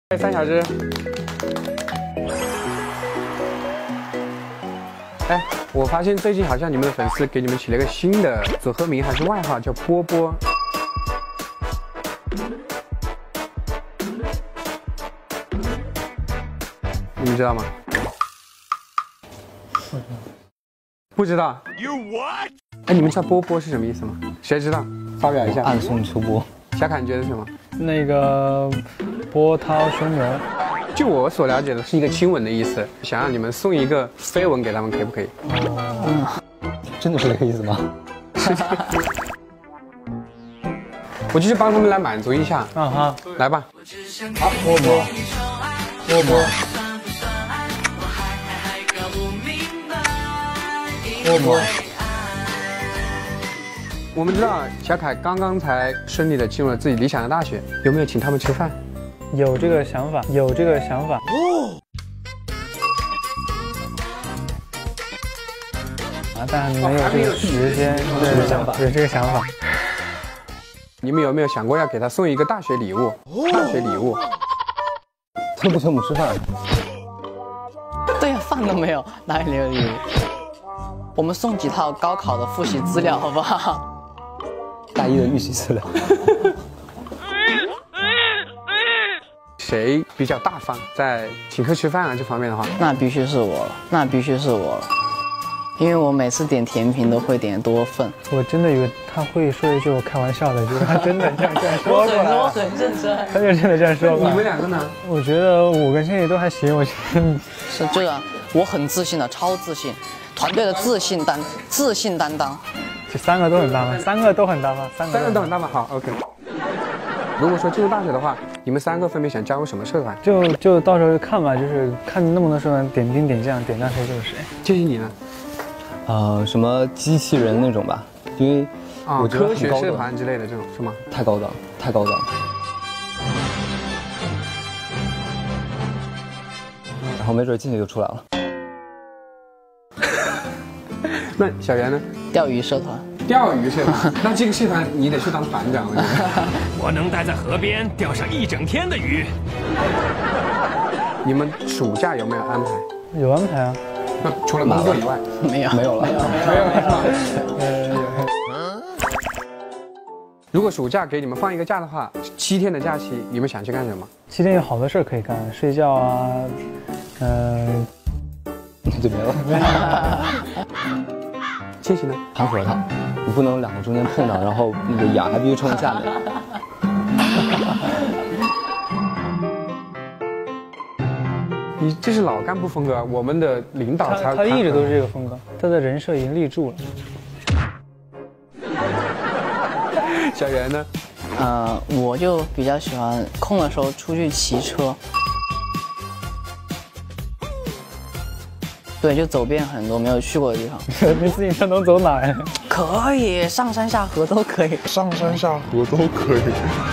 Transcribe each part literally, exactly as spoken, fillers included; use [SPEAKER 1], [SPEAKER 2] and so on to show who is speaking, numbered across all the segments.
[SPEAKER 1] 三小只。哎，我发现最近好像你们的粉丝给你们起了个新的组合名还是外号，叫波波。你们知道吗？不知道。You what？ 哎，你们知道波波是什么意思吗？谁知道？发表一下。
[SPEAKER 2] 暗送秋波。
[SPEAKER 1] 小凯，你觉得是什么？
[SPEAKER 3] 那个波涛汹涌。
[SPEAKER 1] 就我所了解的是一个亲吻的意思，想让你们送一个飞吻给他们，可以不可以？
[SPEAKER 2] 嗯，真的是这个意思吗？
[SPEAKER 1] 我就是帮他们来满足一下。
[SPEAKER 3] 啊哈，
[SPEAKER 1] 来吧。
[SPEAKER 3] 好，波波，波波，波波。
[SPEAKER 1] 我们知道小凯刚刚才顺利的进入了自己理想的大学，有没有请他们吃饭？
[SPEAKER 3] 有这个想法，有这个想法。哦。啊，但没有这个时间，对，想法，有这个想法。
[SPEAKER 1] 你们有没有想过要给他送一个大学礼物？大学礼物。
[SPEAKER 2] 他不请我们吃饭。
[SPEAKER 4] 对呀，饭都没有，哪里有礼物？我们送几套高考的复习资料，好不好？
[SPEAKER 2] 大一的预习资料。
[SPEAKER 1] 谁比较大方，在请客吃饭啊这方面的话？
[SPEAKER 4] 那必须是我了，那必须是我了，因为我每次点甜品都会点多份。
[SPEAKER 3] 我真的以为他会说一句我开玩笑的，结果他真的这样这样说过来。
[SPEAKER 4] 我很认真。
[SPEAKER 3] 他就真的这样说过来。
[SPEAKER 1] 你们两个呢？
[SPEAKER 3] 我觉得我跟心里都还行，我觉得
[SPEAKER 4] 是这个，我很自信的，超自信，团队的自信担自信担当。
[SPEAKER 3] 这三个都很大吗？三个都很大吗？三个
[SPEAKER 1] 三个都很大吗？好 ，OK。如果说进入大学的话，你们三个分别想加入什么社团？
[SPEAKER 3] 就就到时候看吧，就是看那么多社团，点兵点将，点到谁就是谁。
[SPEAKER 1] 建议你呢？
[SPEAKER 2] 呃，什么机器人那种吧，因为
[SPEAKER 1] 啊，
[SPEAKER 2] 我觉得
[SPEAKER 1] 科学社团之类的这种是吗？
[SPEAKER 2] 太高档，太高档。然后没准进去就出来了。
[SPEAKER 1] 那小袁呢？
[SPEAKER 4] 钓鱼社团。
[SPEAKER 1] 钓鱼社团，那这个社团你得去当团长了。
[SPEAKER 5] 我能待在河边钓上一整天的鱼。
[SPEAKER 1] 你们暑假有没有安排？
[SPEAKER 3] 有安排啊。
[SPEAKER 1] 那除了工作以外，
[SPEAKER 4] 没有，
[SPEAKER 2] 没有了，
[SPEAKER 4] 没有，
[SPEAKER 1] 没有了。如果暑假给你们放一个假的话，七天的假期，你们想去干什么？
[SPEAKER 3] 七天有好多事儿可以干，睡觉啊，嗯、
[SPEAKER 2] 呃，就没了。
[SPEAKER 1] 庆幸呢？
[SPEAKER 2] 盘核桃，你不能两个中间碰到，然后那个眼还必须冲下面。
[SPEAKER 1] 你这是老干部风格，我们的领导才
[SPEAKER 3] 他他一直都是这个风格，他的人设已经立住了。
[SPEAKER 1] 小袁呢？
[SPEAKER 4] 呃，我就比较喜欢空的时候出去骑车。对，就走遍很多没有去过的地方。
[SPEAKER 3] 没自行车能走哪呀？
[SPEAKER 4] 可以，上山下河都可以。
[SPEAKER 1] 上山下河都可以。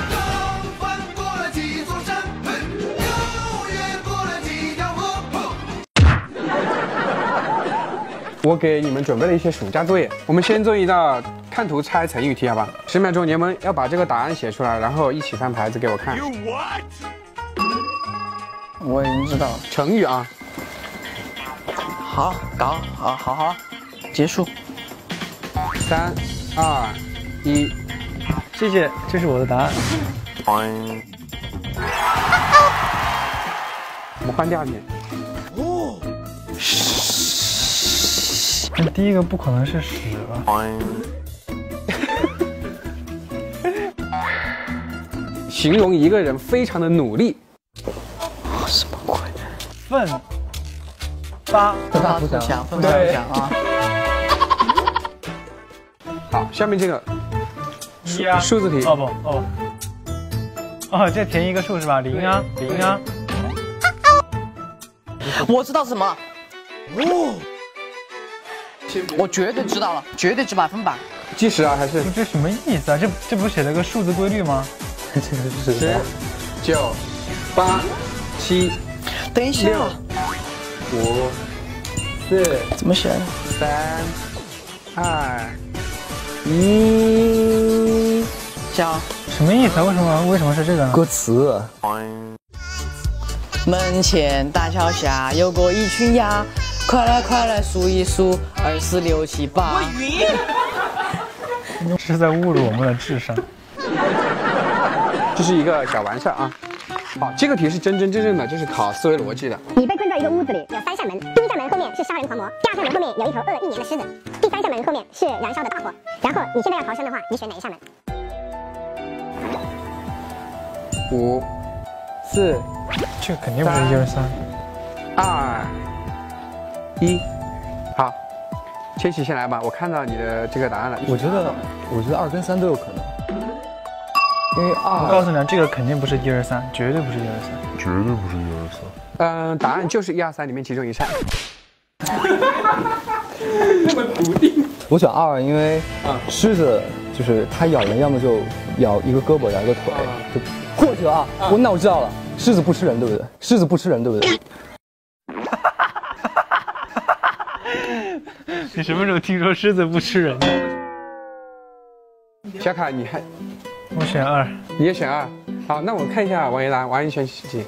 [SPEAKER 1] 我给你们准备了一些暑假作业，我们先做一道看图猜成语题，好吧？十秒钟，你们要把这个答案写出来，然后一起翻牌子给我看。
[SPEAKER 4] 我已经知道了。
[SPEAKER 1] 成语啊。
[SPEAKER 4] 好，搞，好，好，好，结束。
[SPEAKER 1] 三、二、一，
[SPEAKER 3] 谢谢，这是我的答案。
[SPEAKER 1] 我们换第二题。
[SPEAKER 3] 哦。那第一个不可能是屎吧？
[SPEAKER 1] 形容一个人非常的努力。
[SPEAKER 4] 什么鬼？
[SPEAKER 3] 奋发
[SPEAKER 4] 奋发图强，奋发图强啊！
[SPEAKER 1] 好，下面这个
[SPEAKER 3] 一啊，
[SPEAKER 1] 数字题。
[SPEAKER 3] 哦不哦哦，这填一个数是吧？零啊零啊。
[SPEAKER 4] 我知道什么了。哦。我绝对知道了，绝对值百分百。
[SPEAKER 1] 计时啊，还是？
[SPEAKER 3] 这什么意思啊？这这不是写了个数字规律吗？
[SPEAKER 2] 这个是
[SPEAKER 1] 十、九、八、七。
[SPEAKER 4] 等一下。
[SPEAKER 1] 六、五、四。
[SPEAKER 4] 怎么写的？
[SPEAKER 1] 三、二、一。
[SPEAKER 4] 加。
[SPEAKER 3] 什么意思啊？为什么为什么是这个呢？
[SPEAKER 2] 歌词。
[SPEAKER 4] 门前大桥下有个一群鸭，快来快来数一数，二四六七八。我晕。
[SPEAKER 3] 这是在侮辱我们的智商。
[SPEAKER 1] 这是一个小玩笑啊。好，这个题是真真正正的，就是考思维逻辑的。
[SPEAKER 6] 你被困在一个屋子里，有三扇门，第一扇门后面是杀人狂魔，第二扇门后面有一头饿了一年的狮子，第三扇门后面是燃烧的大火。然后你现在要逃生的话，你选哪一扇门？
[SPEAKER 1] 五、四、
[SPEAKER 3] 这个肯定不是一二三。
[SPEAKER 1] 二、一，好，千玺先来吧，我看到你的这个答案了。
[SPEAKER 2] 我觉得，我觉得二跟三都有可能，因为二。
[SPEAKER 3] 我告诉你，这个肯定不是一二三，绝对不是一二三，
[SPEAKER 7] 绝对不是一二三。
[SPEAKER 1] 嗯，答案就是一二三里面其中一扇。那么笃定。
[SPEAKER 2] 我选二，因为啊，狮子就是它咬人，要么就咬一个胳膊，咬一个腿，就过去了啊。我那我知道了，狮子不吃人，对不对？狮子不吃人，对不对？
[SPEAKER 3] 你什么时候听说狮子不吃人的？
[SPEAKER 1] 小卡，你还？
[SPEAKER 3] 我选二。
[SPEAKER 1] 你也选二。好，那我看一下王一兰，王一选几？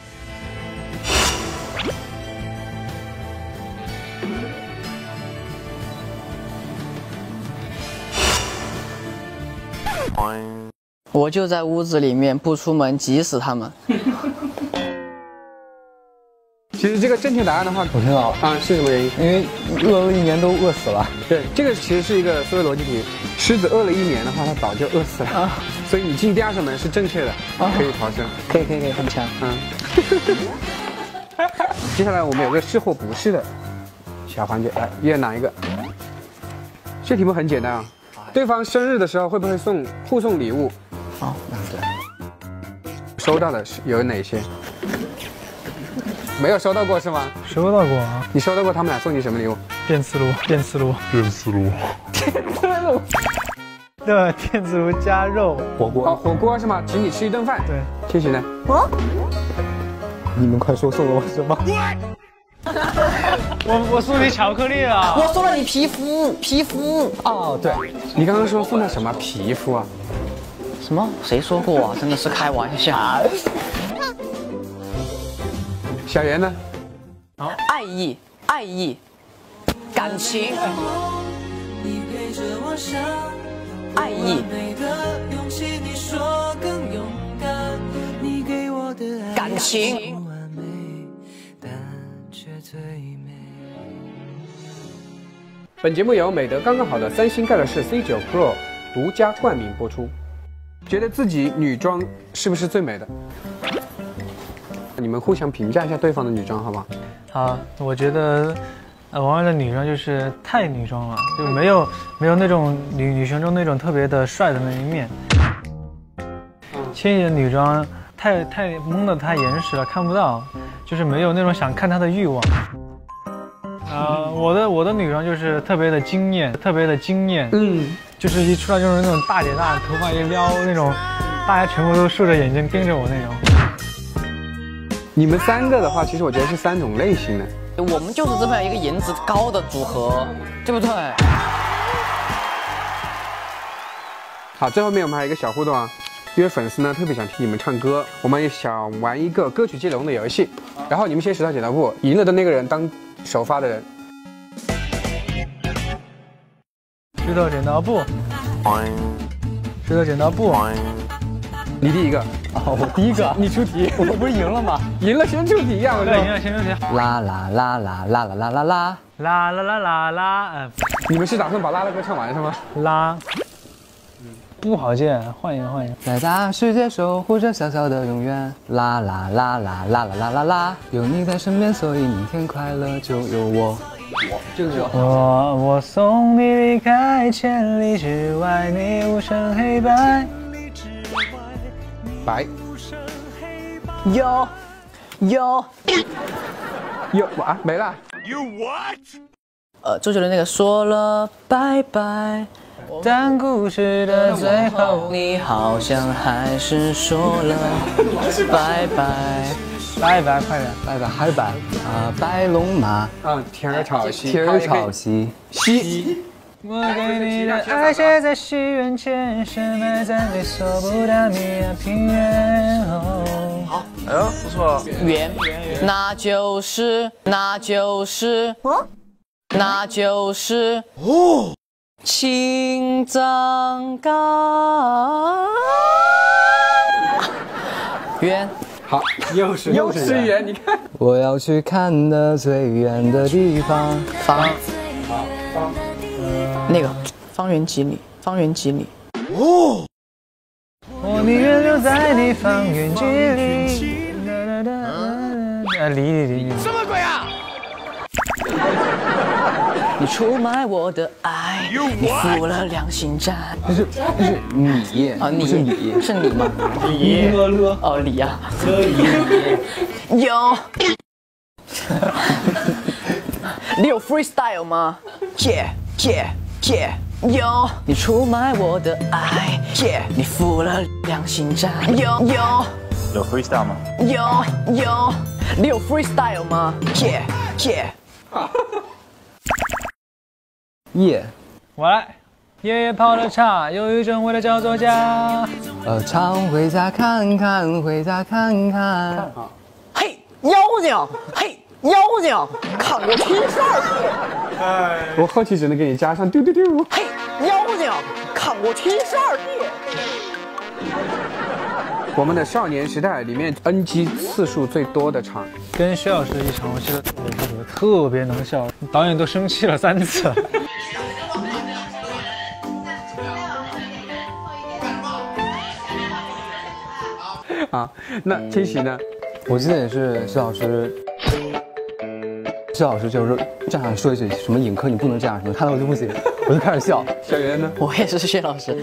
[SPEAKER 4] 我就在屋子里面不出门，急死他们。
[SPEAKER 1] 其实这个正确答案的话，
[SPEAKER 2] 我听到
[SPEAKER 1] 啊是什么原因？
[SPEAKER 2] 因为饿了一年都饿死了。
[SPEAKER 1] 对，这个其实是一个思维逻辑题。狮子饿了一年的话，它早就饿死了。啊，所以你进第二扇门是正确的，啊、可以逃生。
[SPEAKER 4] 可以可以可以，很强。
[SPEAKER 1] 嗯。接下来我们有个是或不是的小环节，来，一人拿一个。这题目很简单啊，对方生日的时候会不会送互送礼物？
[SPEAKER 4] 哦，那对。
[SPEAKER 1] 收到的是有哪些？没有收到过是吗？
[SPEAKER 3] 收到过啊。
[SPEAKER 1] 你收到过他们俩送你什么礼物？
[SPEAKER 3] 电磁炉，电磁炉，
[SPEAKER 7] 电磁炉，
[SPEAKER 1] 电磁炉。
[SPEAKER 3] 对，电磁炉加肉，
[SPEAKER 2] 火锅。
[SPEAKER 1] 哦，火锅是吗？请你吃一顿饭。
[SPEAKER 3] 对。
[SPEAKER 1] 千玺呢？
[SPEAKER 6] 我。
[SPEAKER 2] 你们快说送了我什么？
[SPEAKER 3] 我我送你巧克力了。
[SPEAKER 4] 我送了你皮肤，皮肤。
[SPEAKER 2] 哦，对。
[SPEAKER 1] 你刚刚说送的什么皮肤啊？
[SPEAKER 4] 什么？谁说过啊？真的是开玩笑。
[SPEAKER 1] 小袁呢？
[SPEAKER 4] 好，爱意，爱意，感情，爱意，感情。
[SPEAKER 1] 本节目由美德刚刚好的三星 Galaxy C 九 Pro 独家冠名播出。觉得自己女装是不是最美的？你们互相评价一下对方的女装，好不好？
[SPEAKER 3] 好，我觉得，呃，王二的女装就是太女装了，就没有没有那种女女生中那种特别的帅的那一面。千玺的女装太太蒙得太严实了，看不到，就是没有那种想看她的欲望。呃，我的我的女装就是特别的惊艳，特别的惊艳，嗯，就是一出来就是那种大姐大，头发一撩那种，大家全部都竖着眼睛盯着我那种。
[SPEAKER 1] 你们三个的话，其实我觉得是三种类型的。
[SPEAKER 4] 我们就是这么样一个颜值高的组合，对不对？
[SPEAKER 1] 好，最后面我们还有一个小互动啊，因为粉丝呢特别想听你们唱歌，我们也想玩一个歌曲接龙的游戏，然后你们先石头剪刀布，赢了的那个人当首发的人。
[SPEAKER 3] 石头剪刀布，石头剪刀布，
[SPEAKER 1] 你第一个。
[SPEAKER 2] 哦，我第一个，
[SPEAKER 1] 你出题，
[SPEAKER 2] 我不是赢了吗？
[SPEAKER 1] 赢了先出题呀！
[SPEAKER 3] 对，赢了先出题。
[SPEAKER 2] 啦啦啦啦啦啦啦啦啦
[SPEAKER 3] 啦啦啦啦啦，呃，
[SPEAKER 1] 你们是打算把啦啦歌唱完是吗？
[SPEAKER 3] 啦，不好见，换一个换一个。
[SPEAKER 2] 在大世界守护着小小的永远，啦啦啦啦啦啦啦啦啦，有你在身边，所以明天快乐就有我。我这个是
[SPEAKER 3] 我我送你离开千里之外，你无声黑白。
[SPEAKER 1] 白，
[SPEAKER 4] 有，有，
[SPEAKER 1] 有啊，没了。
[SPEAKER 5] You what？
[SPEAKER 4] 呃，周杰伦那个说了拜拜，
[SPEAKER 3] 但故事的最后，
[SPEAKER 4] 你好像还是说了拜拜，
[SPEAKER 3] 拜拜，快点，
[SPEAKER 2] 拜拜，嗨拜啊，白龙马，
[SPEAKER 1] 嗯，天儿朝西，
[SPEAKER 2] 天儿朝西，
[SPEAKER 1] 西。
[SPEAKER 3] 我给你的爱写在西元前，深埋在你所不达米亚平原。哦
[SPEAKER 4] 好，
[SPEAKER 7] 哎呦，不错。
[SPEAKER 4] 圆，那就是那就是哦，那就是哦，青藏高原。
[SPEAKER 1] 好，又是又是圆，你看。
[SPEAKER 2] 我要去看的最远的地方。
[SPEAKER 4] 方，方，那个方圆几里，方圆几里。哦。
[SPEAKER 3] 我宁愿留在你方圆几里。啊，离离离离。
[SPEAKER 5] 什么鬼啊！
[SPEAKER 4] 你出卖我的爱，你负了良心债。
[SPEAKER 2] 那是那是你
[SPEAKER 4] 啊，你
[SPEAKER 2] 是你
[SPEAKER 4] 是你吗？
[SPEAKER 3] 李乐乐
[SPEAKER 4] 哦，李呀，
[SPEAKER 3] 乐李
[SPEAKER 4] 有。你有 freestyle 吗？姐姐姐。有，你出卖我的爱，姐，你负了良心债。有有
[SPEAKER 7] 有 freestyle 吗？
[SPEAKER 4] 有有，你有 freestyle 吗？姐姐。
[SPEAKER 2] 夜，
[SPEAKER 3] 我来。爷爷泡了茶，忧郁症为了叫作家。
[SPEAKER 2] 呃，常回家看看，回家看看。
[SPEAKER 4] 嘿，妖精，嘿，妖精，看我踢事儿！
[SPEAKER 1] 哎，我后期只能给你加上丢丢丢。
[SPEAKER 4] 嘿，妖精，看我踢事儿！
[SPEAKER 1] 我们的少年时代里面 N G 次数最多的场，
[SPEAKER 3] 跟薛老师一场，我记得特别能笑，导演都生气了三次。
[SPEAKER 1] 啊，那天喜呢？
[SPEAKER 2] 我记得也是薛老师，薛老师就是这样说一句什么尹科你不能这样什么，看到我就不行，我就开始笑。
[SPEAKER 1] 小袁呢？
[SPEAKER 4] 我也是薛老师。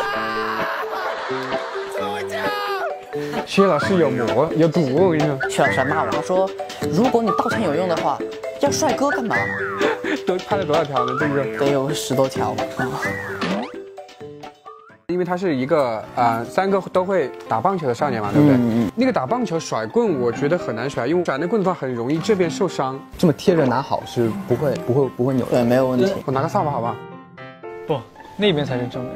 [SPEAKER 1] 薛老师有魔有毒，我跟你说。
[SPEAKER 4] 薛老师还骂我，他说：“如果你道歉有用的话，要帅哥干嘛？”
[SPEAKER 1] 都拍了多少条呢？这个
[SPEAKER 4] 得有十多条吧。
[SPEAKER 1] 因为他是一个呃三个都会打棒球的少年嘛，对不对？
[SPEAKER 2] 嗯嗯、
[SPEAKER 1] 那个打棒球甩棍，我觉得很难甩，因为甩那棍子的话很容易这边受伤。
[SPEAKER 2] 这么贴着拿好是不会不会不会扭的。
[SPEAKER 4] 对，没有问题。
[SPEAKER 1] 我拿个扫把好不好？
[SPEAKER 3] 不，那边才是正面。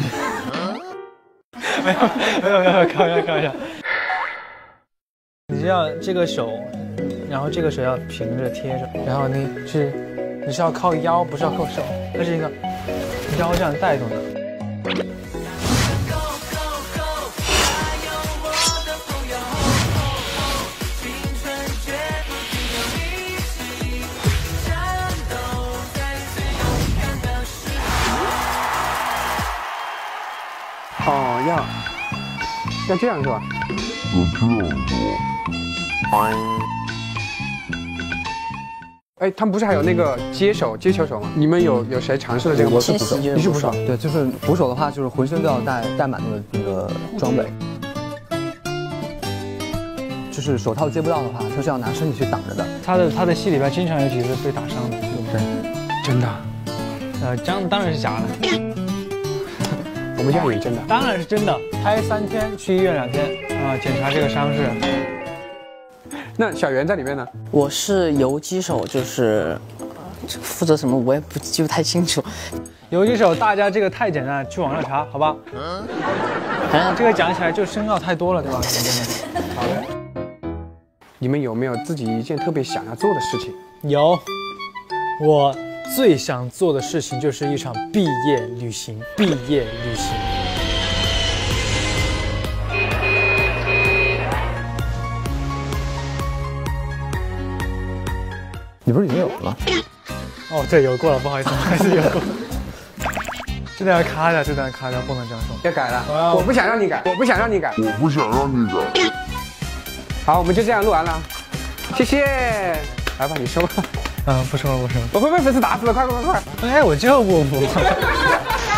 [SPEAKER 3] 没有没有没有，开玩笑开玩笑。你要这个手，然后这个手要平着贴着，然后你是你是要靠腰，不是要靠手，它是一个腰这样带动的。
[SPEAKER 1] 哦，要要这样是吧？哎，他们不是还有那个接手接球手吗？你们有有谁尝试了这个吗？
[SPEAKER 2] 我是捕手，
[SPEAKER 1] 你是捕手？
[SPEAKER 2] 对，就是捕手的话，就是浑身都要带带满那个那个装备，就是手套接不到的话，他是要拿身体去挡着的。
[SPEAKER 3] 他的他的戏里边经常有几次被打伤的，
[SPEAKER 2] 对，
[SPEAKER 1] 真的？
[SPEAKER 3] 呃，当当然是假的。
[SPEAKER 1] 我们这样也真的，
[SPEAKER 3] 当然是真的。拍三天，去医院两天啊，检查这个伤势。
[SPEAKER 1] 那小袁在里面呢？
[SPEAKER 4] 我是游击手，就是负责什么我也不记不太清楚。
[SPEAKER 3] 游击手，大家这个太简单，去网上查，好吧？反正这个讲起来就深奥太多了，对吧？
[SPEAKER 1] 好的。你们有没有自己一件特别想要做的事情？
[SPEAKER 3] 有，我。最想做的事情就是一场毕业旅行，毕业旅行。
[SPEAKER 2] 你不是已经有了吗？
[SPEAKER 3] 哦，对，有过了，不好意思，不好意思，有过。这段要卡掉，这段要卡掉，不能这样说。
[SPEAKER 1] 要改了，我不想让你改，我不想让你改，
[SPEAKER 8] 我不想让你改。
[SPEAKER 1] 好，我们就这样录完了，谢谢。来吧，你说吧。
[SPEAKER 3] 嗯，不说了，不说了。
[SPEAKER 1] 我会被粉丝打死的，快快快快！
[SPEAKER 3] 哎，我就不服。